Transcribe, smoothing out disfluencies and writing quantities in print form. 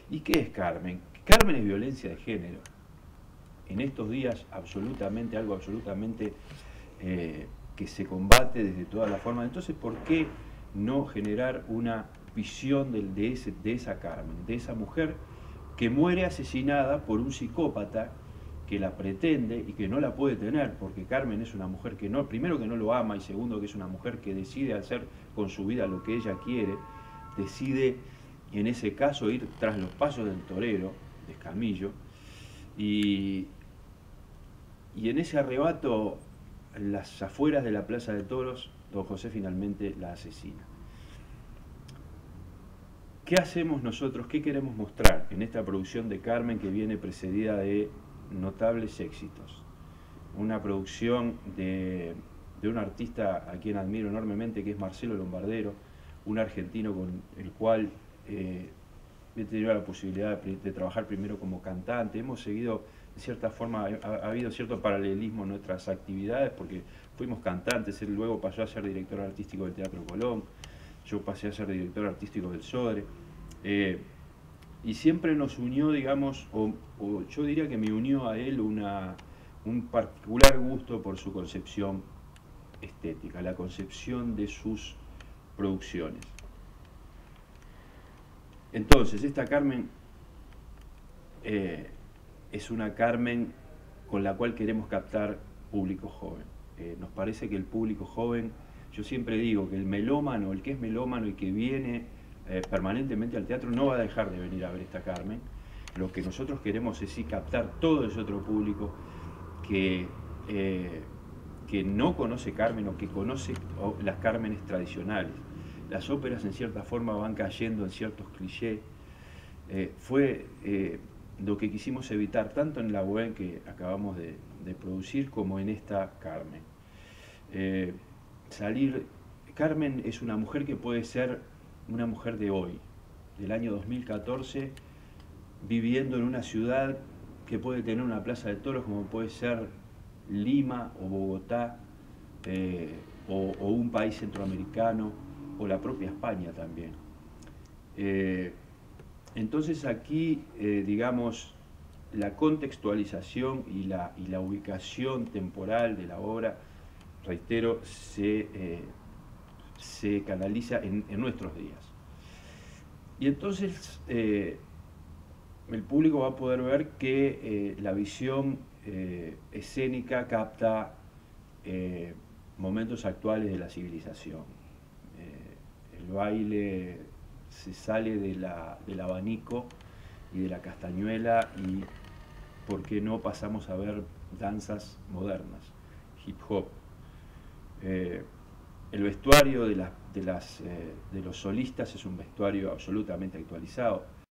¿Y qué es Carmen? Carmen es violencia de género. En estos días algo absolutamente que se combate desde todas las formas. Entonces, ¿por qué no generar una visión de esa Carmen, de esa mujer que muere asesinada por un psicópata que la pretende y que no la puede tener, porque Carmen es una mujer que no, primero que no lo ama y segundo que es una mujer que decide hacer con su vida lo que ella quiere, decide en ese caso ir tras los pasos del torero, de Escamillo, y, y en ese arrebato, en las afueras de la Plaza de Toros, don José finalmente la asesina. ¿Qué hacemos nosotros? ¿Qué queremos mostrar en esta producción de Carmen que viene precedida de notables éxitos? Una producción de un artista a quien admiro enormemente, que es Marcelo Lombardero, un argentino con el cual he tenido la posibilidad de trabajar primero como cantante. Hemos seguido, de cierta forma, ha habido cierto paralelismo en nuestras actividades, porque fuimos cantantes, él luego pasó a ser director artístico del Teatro Colón, yo pasé a ser director artístico del Sodre, y siempre nos unió, digamos, o yo diría que me unió a él un particular gusto por su concepción estética, la concepción de sus producciones. Entonces, esta Carmen es una Carmen con la cual queremos captar público joven. Nos parece que el público joven, yo siempre digo que el melómano, el que es melómano y que viene permanentemente al teatro, no va a dejar de venir a ver esta Carmen. Lo que nosotros queremos es sí captar todo ese otro público que no conoce Carmen o que conoce las Cármenes tradicionales. Las óperas en cierta forma van cayendo en ciertos clichés. Fue lo que quisimos evitar tanto en la Bohème que acabamos de producir como en esta Carmen. Carmen es una mujer que puede ser una mujer de hoy, del año 2014, viviendo en una ciudad que puede tener una plaza de toros como puede ser Lima o Bogotá, o un país centroamericano, o la propia España también. Entonces aquí, digamos, la contextualización y la ubicación temporal de la obra, reitero, se canaliza en nuestros días. Y entonces el público va a poder ver que la visión escénica capta momentos actuales de la civilización. El baile se sale del abanico y de la castañuela y, ¿por qué no pasamos a ver danzas modernas, hip hop? El vestuario de los solistas es un vestuario absolutamente actualizado.